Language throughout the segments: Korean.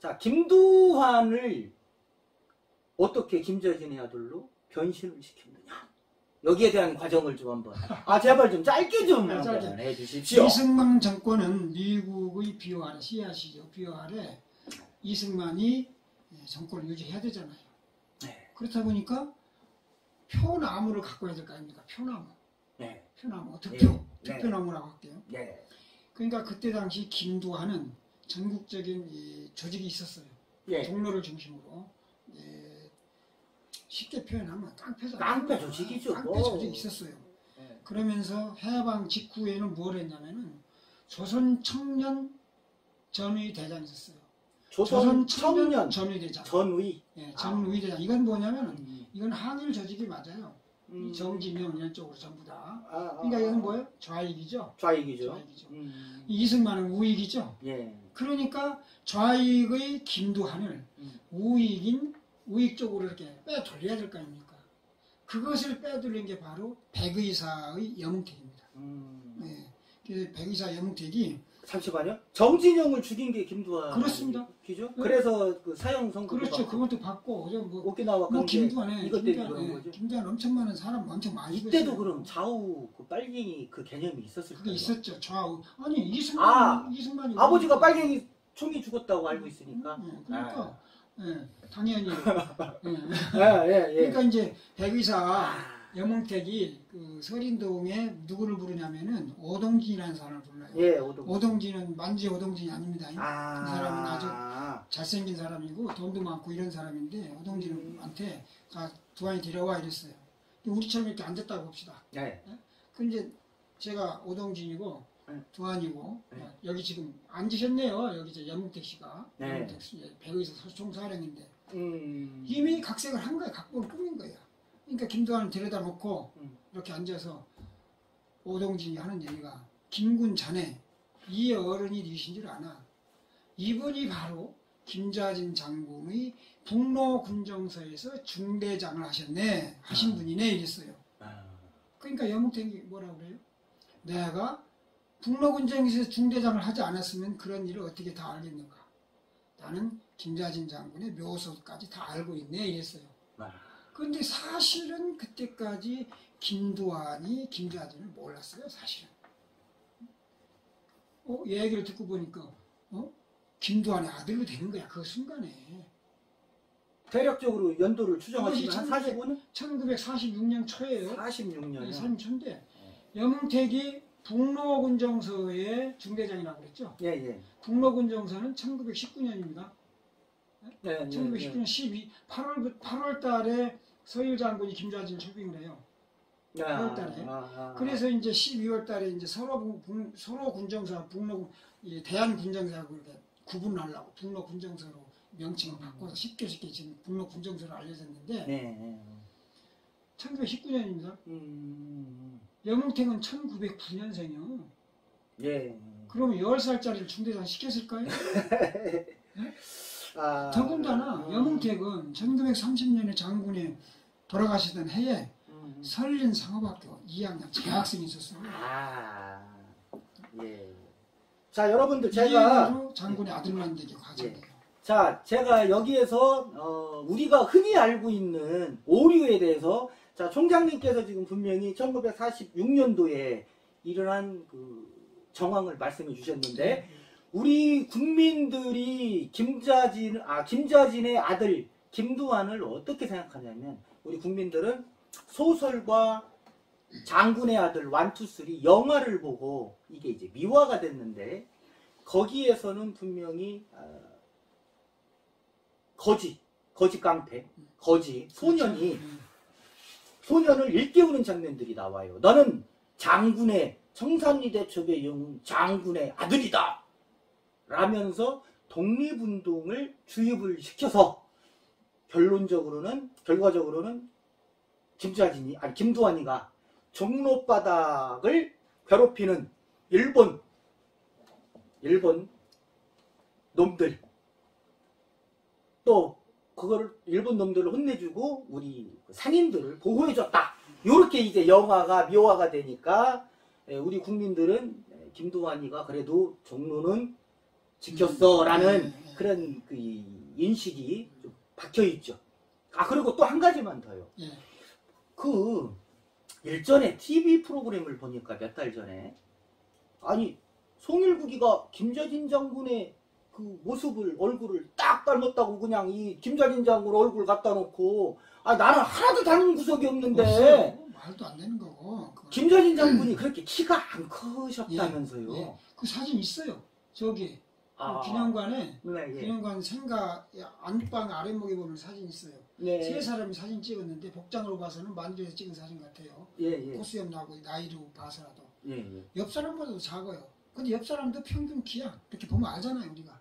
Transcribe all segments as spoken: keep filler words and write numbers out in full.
자, 김두환을 어떻게 김자진의 아들로 변신을 시켰느냐. 여기에 대한 과정을 좀 한번. 아, 제발 좀 짧게 좀 네, 짧게. 해 주십시오. 이승만 정권은 미국의 비호 아래, 씨아이씨죠. 비호 아래 이승만이 정권을 유지해야 되잖아요. 네. 그렇다 보니까 표나무를 갖고 해야 될 거 아닙니까? 표나무. 네. 표나무, 득표. 네. 득표나무라고 할게요. 네. 그러니까 그때 당시 김두한은 전국적인 이 조직이 있었어요. 예. 종로를 중심으로. 예, 쉽게 표현하면 깡패죠. 깡패 조직이죠. 깡패 뭐. 조직이 있었어요. 네. 그러면서 해방 직후에는 뭘 했냐면은 조선 청년 전의 대장이 있었어요. 조선, 조선 청년, 청년 전의 대장. 전의. 예, 전의 대장. 이건 뭐냐면 음. 이건 한일 조직이 맞아요. 음. 이 정지명 이런 쪽으로 전부 다. 아, 아, 그러니까 아. 이건 뭐예요? 좌익이죠. 좌익이죠. 좌익이죠. 음. 이승만은 우익이죠. 예. 그러니까 좌익의 김두한을 음. 우익인 우익 쪽으로 이렇게 빼돌려야 될 거 아닙니까? 그것을 빼돌린 게 바로 백의사의 영웅택입니다. 음. 네. 그 백의사 영웅택이 잠시만요. 정진영을 죽인 게 김두한. 그렇습니다. 기죠? 네. 그래서 그 사형 선고. 그렇죠. 그것도 받고 그죠? 뭐, 오키나와 뭐 관계 김두한에 이것 때문에 김두한, 그런 예, 거죠. 김두한 엄청 많은 사람 엄청 많이 이때도 죽였어요. 그럼 좌우 그 빨갱이 그 개념이 있었을까요? 그게 있었죠. 좌우. 아니 이승만 아, 이승만이 아버지가 빨갱이 총이 죽었다고 알고 있으니까. 음, 음, 그러니까 예, 당연히 예. 아, 예, 예. 그러니까 이제 백의사 영웅택이 그 서린동에 누구를 부르냐면은 오동진이라는 사람을 불러요. 예, 오동. 오동진은 만지 오동진이 아닙니다. 아. 그 사람은 아주 잘생긴 사람이고 돈도 많고 이런 사람인데 오동진한테 가 두한이 데려와 이랬어요. 근데 우리처럼 이렇게 앉았다고 봅시다. 네. 그 이제 제가 오동진이고 네. 두한이고 네. 여기 지금 앉으셨네요. 여기 이제 영웅택 씨가 네. 영웅택 씨 백의사 소총사령인데 음. 이미 각색을 한 거야. 각본을 꾸민 거야. 그러니까 김두한을 데려다 놓고 음. 이렇게 앉아서 오동진이 하는 얘기가 김군 자네 이 어른이 니신 줄 아나? 이분이 바로 김자진 장군의 북로군정서에서 중대장을 하셨네 하신 아. 분이네 이랬어요. 아. 그러니까 영웅택이 뭐라고 그래요? 내가 북로군정에서 중대장을 하지 않았으면 그런 일을 어떻게 다 알겠는가? 나는 김자진 장군의 묘소까지 다 알고 있네 이랬어요. 아. 그런데 사실은 그때까지 김두한이 김자진을 몰랐어요. 사실은. 어, 얘기를 듣고 보니까 어? 김두한의 아들로 되는 거야. 그 순간에. 대략적으로 연도를 추정하시면 그것이 한 사십오 년? 천구백사십육 년 초예요. 사십육 년이요. 네, 사십육 년인데 영웅택이 북로군정서의 중대장이라고 그랬죠. 예, 예. 북로군정서는 천구백십구 년입니다. 네, 천구백십구 년 십이, 팔월, 팔월 달에 서일 장군이 김자진을 초빙을 해요. 네. 팔월 달에. 아, 아, 그래서 이제 십이월 달에 이제 서로, 군, 서로 군정서, 북로, 대한 군정서하고 이렇게 구분하려고 북로 군정서로 명칭을 바꿔서 쉽게 쉽게 지금 북로 군정서로 알려졌는데, 네, 네. 천구백십구 년입니다. 음. 영웅택은 천구백구 년생이요. 예. 그러면 열 살짜리를 중대장 시켰을까요? 아, 더군다나 음. 영웅택은 천구백삼십 년에 장군이 돌아가시던 해에 음. 설린 상업학교 이 학년 재학생이 있었어요. 아, 예. 자, 여러분들 이 제가 얘기로 장군의 아들만 되게 과정돼요. 자, 제가 여기에서 어, 우리가 흔히 알고 있는 오류에 대해서 자, 총장님께서 지금 분명히 천구백사십육 년도에 일어난 그 정황을 말씀해 주셨는데 우리 국민들이 김자진, 아, 김자진의 아들 김두한을 어떻게 생각하냐면 우리 국민들은 소설과 장군의 아들 원투쓰리 영화를 보고 이게 이제 미화가 됐는데 거기에서는 분명히 어, 거지, 거지 깡패, 거지 소년이 소년을 일깨우는 장면들이 나와요. 너는 장군의 청산리 대첩의 영웅 장군의 아들이다 라면서 독립운동을 주입을 시켜서 결론적으로는 결과적으로는 김자진이 아니 김두한이가 종로바닥을 괴롭히는 일본 일본 놈들 또 그거를 일본 놈들을 혼내주고 우리 상인들을 보호해줬다. 요렇게 이제 영화가 묘화가 되니까 우리 국민들은 김두한이가 그래도 종로는 지켰어라는 네, 네. 그런 그 인식이 좀 박혀 있죠. 아 그리고 또 한 가지만 더요. 예. 그 일전에 티비 프로그램을 보니까 몇 달 전에 아니 송일국이가 김좌진 장군의 그 모습을 얼굴을 딱 닮았다고 그냥 이 김좌진 장군 얼굴 갖다 놓고 아 나는 하나도 닮은 구석이 없는데 없어요. 말도 안 되는 거고. 그거. 김좌진 장군이 그렇게 키가 안 크셨다면서요? 예, 예. 그 사진 있어요. 저기 아, 그 기념관에 네, 예. 기념관 생가 안방 아랫목에 보면 사진 있어요. 네. 세 사람이 사진 찍었는데 복장으로 봐서는 만두에서 찍은 사진 같아요. 예, 예. 코수염 나고 나이로 봐서라도 예, 예. 옆 사람보다도 작아요. 근데 옆 사람도 평균 키야. 이렇게 보면 알잖아요, 우리가.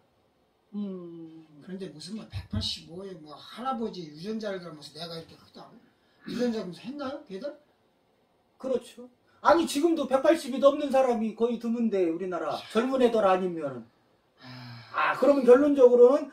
음. 그런데 무슨 뭐 백팔십오에 뭐 할아버지 유전자를 닮아서 내가 이렇게 크다고? 유전자 검사 했나요, 걔들? 그렇죠. 아니 지금도 백팔십이 넘는 사람이 거의 드문데 우리나라 젊은 애들 아니면 아 그러면 결론적으로는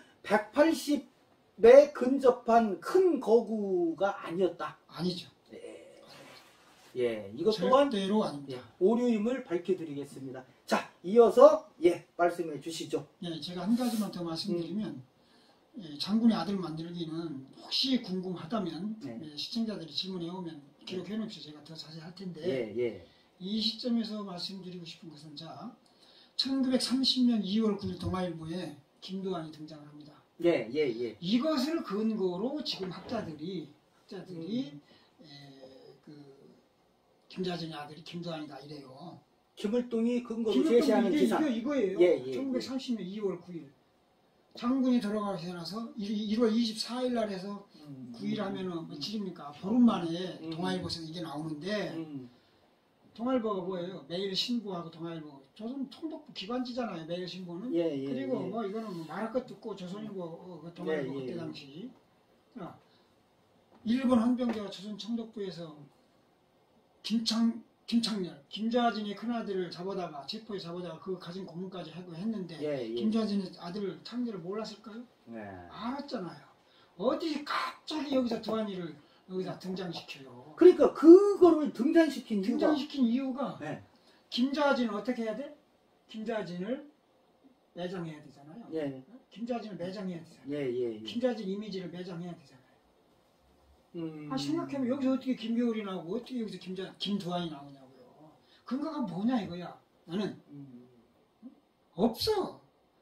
백팔십에 근접한 큰 거구가 아니었다. 아니죠. 예, 예 이것 또한 절대로 아닙니다. 예, 오류임을 밝혀드리겠습니다. 자 이어서 예 말씀해 주시죠. 예, 제가 한 가지만 더 말씀드리면 예, 장군의 아들 만들기는 혹시 궁금하다면 네. 예, 시청자들이 질문해 오면 기록해 놓으시오. 제가 더 자세히 할 텐데 예, 예. 이 시점에서 말씀드리고 싶은 것은 자 천구백삼십 년 이월 구일 동아일보에 김도환이 등장을 합니다. 예, 예, 예. 이것을 근거로 지금 학자들이 학자들이 음. 에, 그 김자진의 아들이 김도환이다 이래요. 김을동이 근거로 김일동 제시하는 이게 기사. 이거 이거예요. 예, 예, 천구백삼십 년 이월 구일 장군이 돌아가고 나서 일월 이십사일 날 해서 음, 구일 하면은 며칠입니까? 보름 만에 음. 동아일보에서 이게 나오는데 음, 동아일보가 뭐예요? 매일 신보하고 동아일보 조선 총독부 기관지잖아요. 매일 신보는. 예, 예, 그리고 예. 뭐 이거는 뭐 말할 것도 없고 조선일보 어, 그 동아일보 예, 예, 그때 예. 당시 자, 일본 헌병대가 조선 총독부에서 김창 김창렬 김좌진의 큰아들을 잡아다가 체포해 잡아다가 그 가진 고문까지 하고 했는데 예, 예. 김좌진의 아들 창렬을 몰랐을까요? 네. 알았잖아요. 어디 갑자기 여기서 두한이를 여기다 등장시켜요. 그러니까 그거를 등장시킨 이유가 등장시킨 이유가 네. 김좌진을 어떻게 해야 돼? 김좌진을 매장해야 되잖아요. 예, 김좌진을 매장해야 되잖아요. 예, 예, 예. 김좌진 이미지를 매장해야 되잖아요. 음. 아 생각해보면 여기서 어떻게 김겨울이 나오고 어떻게 여기서 김자 김두한이 나오냐고요. 근거가 뭐냐 이거야. 나는 음. 없어.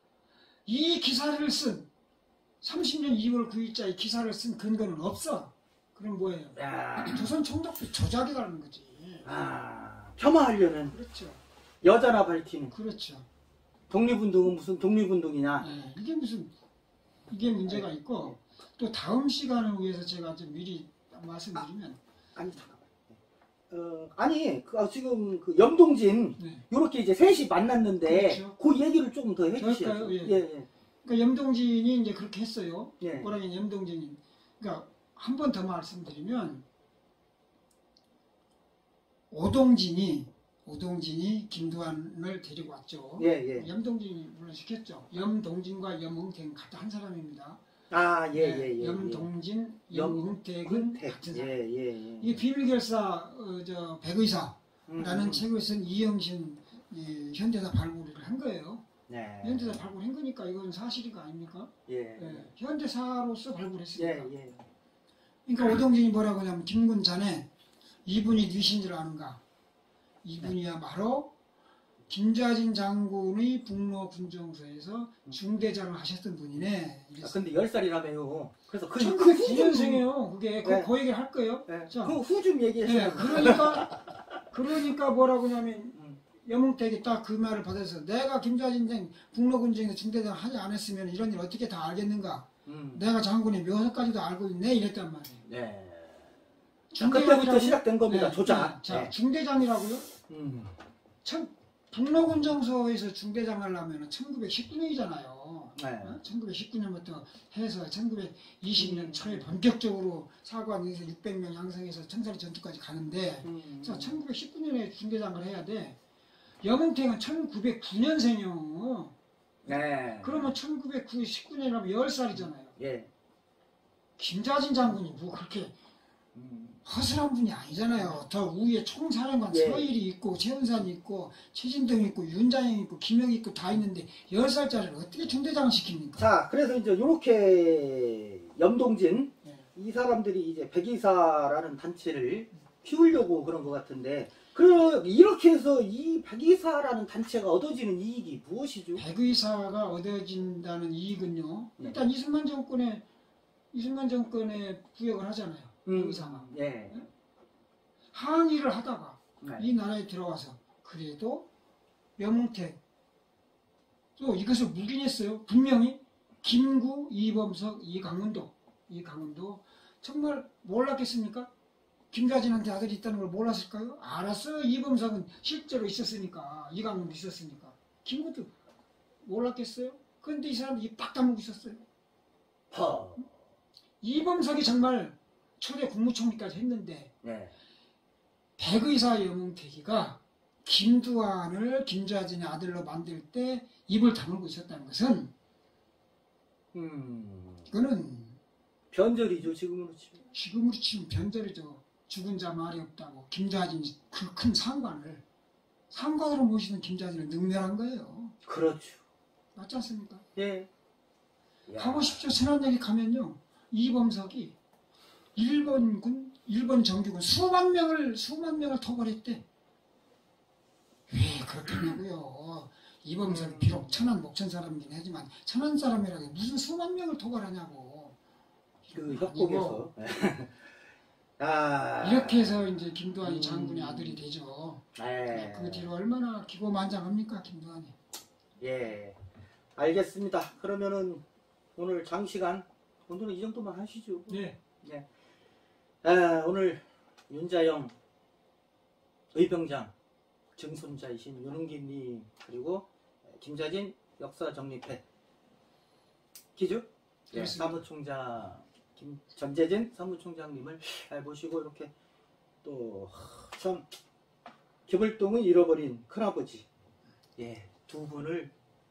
이 기사를 쓴 삼십 년 이월 구일자의 기사를 쓴 근거는 없어. 그럼 뭐예요? 야, 조선 총독부 조작이라는 거지. 아, 폄하하려는 그렇죠. 여자나 밝히는 그렇죠. 독립운동은 무슨 독립운동이냐? 네, 이게 무슨 이게 문제가 있고 또 다음 시간을 위해서 제가 좀 미리 말씀드리면 아니 잠깐만. 어, 아니 그, 아, 지금 그 염동진 네. 요렇게 이제 셋이 만났는데 그렇죠. 그 얘기를 조금 더 해주셔야죠. 저럴까요? 예. 예, 예. 그러니까 염동진이 이제 그렇게 했어요. 예. 뭐라면 염동진이 그러니까 한 번 더 말씀드리면 오동진이 오동진이 김두한을 데리고 왔죠. 예, 예. 염동진이 물론 시켰죠. 염동진과 염응택은 같은 한 사람입니다. 아, 예, 네, 예, 예. 염동진, 예. 염응택은 염은택. 같은 예, 사람. 예, 예. 이게 비밀결사 어, 저 백의사라는 음. 책을 쓴 이영신 이, 현대사 발굴을 한 거예요. 네. 현대사 발굴한 거니까 이건 사실이가 아닙니까? 예. 예, 현대사로서 발굴했습니다. 예, 예. 그러니까 오동진이 뭐라고 하냐면 김군 자네 이분이 누신 줄 아는가? 이분이야말로 김좌진 장군의 북로 군정서에서 중대장을 하셨던 분이네. 아, 이랬어요. 근데 열 살이라며요. 그래서 그 천구백구 년생이에요. 그게 그, 네. 그 얘기를 할 거예요. 네. 자, 그 후 좀 얘기했어요. 네, 그러니까 그러니까 뭐라고 하냐면 음. 염웅택이 딱 그 말을 받아서 내가 김좌진쟁 북로군쟁에서 중대장 하지 않았으면 이런 일 어떻게 다 알겠는가? 음. 내가 장군의 묘사까지도 알고 있네 이랬단 말이에요. 네. 중대장이라고- 그때부터 시작된 겁니다. 네, 조작. 네. 자, 네. 중대장이라고요? 음. 참 북로군정서에서 중대장 하려면 천구백십구 년이잖아요. 네. 천구백십구 년부터 해서 천구백이십 년 음. 초에 본격적으로 사관에서 육백 명 양성해서 청사리 전투까지 가는데 음. 자, 천구백십구 년에 중대장을 해야 돼. 염은택은 천구백구 년생이요. 네. 그러면 천구백십구 년이라면 열 살이잖아요. 예. 김좌진 장군이 뭐 그렇게 음. 허술한 분이 아니잖아요. 저 위에 총사령관 예. 서일이 있고 최은산이 있고 최진동 있고 윤자영 있고 김영이 있고 다 있는데 열 살짜리를 어떻게 중대장을 시킵니까? 자, 그래서 이제 요렇게 염동진 네. 이 사람들이 이제 백이사라는 단체를 키우려고 그런 것 같은데, 그 이렇게 해서 이 백이사라는 단체가 얻어지는 이익이 무엇이죠? 백의사가 얻어진다는 이익은요. 네. 일단 이승만 정권에 이승만 정권에 부역을 하잖아요. 음, 백의사가 예. 항의를 하다가 네. 이 나라에 들어와서 그래도 명태또 이것을 묵인했어요. 분명히 김구, 이범석, 이강원도 이강원도 정말 몰랐겠습니까? 김자진한테 아들이 있다는 걸 몰랐을까요? 알았어요. 이범석은 실제로 있었으니까, 이강원도 있었으니까. 김구도 몰랐겠어요? 그런데 이 사람이 입 빡 다물고 있었어요. 허. 이범석이 정말 초대 국무총리까지 했는데 네. 백의사 염은택이가 김두한을 김자진의 아들로 만들 때 입을 다물고 있었다는 것은 음. 그거는 변절이죠, 지금으로 치면. 지금으로 치면 변절이죠. 죽은 자 말이 없다고 김자진이 그 큰 상관을 상관으로 모시는 김자진을 능멸한 거예요. 그렇죠. 맞지 않습니까? 예. 야. 가보십시오. 천안역에 가면요. 이범석이 일본군, 일본 정규군 수만 명을, 수만 명을 토벌했대. 왜 그렇겠냐고요. 이범석이 비록 천안 목천 사람이긴 하지만 천안 사람이라고 무슨 수만 명을 토벌하냐고. 그 협곡에서. 아. 이렇게 해서 이제 김두한이 음. 장군의 아들이 되죠. 예. 그 뒤로 얼마나 기고만장합니까, 김두한이. 예. 알겠습니다. 그러면은 오늘 장시간, 오늘은 이 정도만 하시죠. 네. 네. 아, 오늘 윤자영 의병장 증손자이신 윤은김님 그리고 김자진 역사정립회 기주 네, 그렇습니다. 사무총장 김 전재진 사무총장님을 모시고 이렇게 또 참 기불동을 잃어버린 큰아버지 예, 두 분을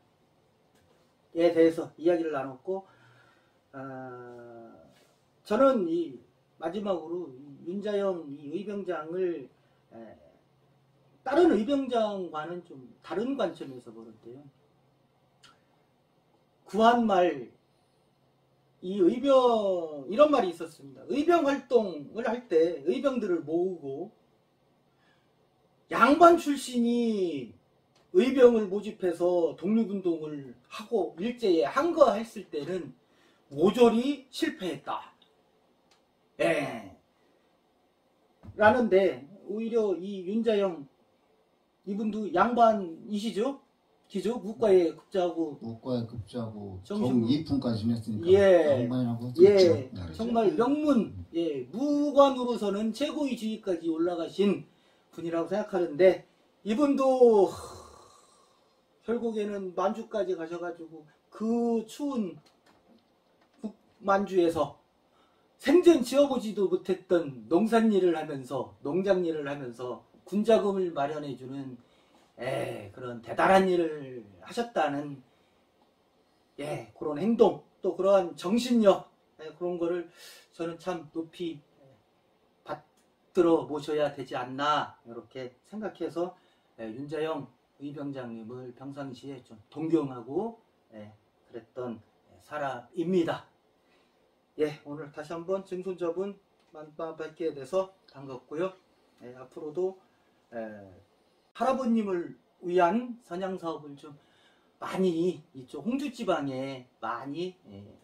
에 대해서 이야기를 나눴고, 아, 저는 이 마지막으로 이 윤자영 이 의병장을 에, 다른 의병장과는 좀 다른 관점에서 보는데요. 구한말 이 의병 이런 말이 있었습니다. 의병 활동을 할 때 의병들을 모으고 양반 출신이 의병을 모집해서 독립운동을 하고 일제에 항거했을 때는 모조리 실패했다. 예. 라는데 오히려 이 윤자영 이분도 양반이시죠? 기죠? 국가에 급제하고 국가에 급제하고 정신- 정이품까지 지냈으니까 예. 양반이라고 예, 다르죠. 정말 명문, 예, 무관으로서는 최고의 지위까지 올라가신 분이라고 생각하는데 이분도 결국에는 만주까지 가셔가지고 그 추운 북만주에서 생전 지어보지도 못했던 농산일을 하면서 농장일을 하면서 군자금을 마련해주는 예, 그런 대단한 일을 하셨다는 예, 그런 행동 또 그러한 정신력 예, 그런 거를 저는 참 높이 받들어 모셔야 되지 않나 이렇게 생각해서 예, 윤자영 의병장님을 평상시에 좀 동경하고 예, 그랬던 사람입니다. 예, 오늘 다시 한번 증손자분 만나뵙게 돼서 반갑고요. 예, 앞으로도 예, 할아버님을 위한 선양사업을 좀 많이 이쪽 홍주지방에 많이 예,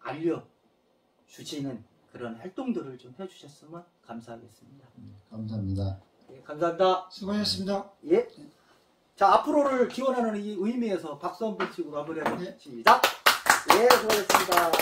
알려주시는 그런 활동들을 좀 해주셨으면 감사하겠습니다. 음, 감사합니다. 예, 감사합니다. 수고하셨습니다. 예. 자, 앞으로를 기원하는 이 의미에서 박수 한번 치고 마무리하겠습니다. 네. 시작. 예, 수고하셨습니다.